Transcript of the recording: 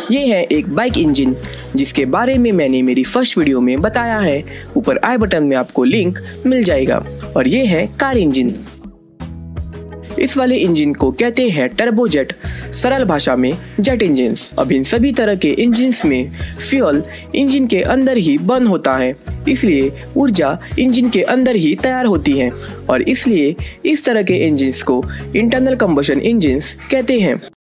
ये है एक बाइक इंजन जिसके बारे में मैंने मेरी फर्स्ट वीडियो में बताया है। ऊपर आई बटन में आपको लिंक मिल जाएगा। और ये है कार इंजन। इस वाले इंजन को कहते हैं टर्बोजेट, सरल भाषा में जेट इंजन्स। अब इन सभी तरह के इंजन्स में फ्यूल इंजन के अंदर ही बर्न होता है, इसलिए ऊर्जा इंजन के अंदर ही तैयार होती है और इसलिए इस तरह के इंजन्स को इंटरनल कंबशन इंजन्स कहते हैं।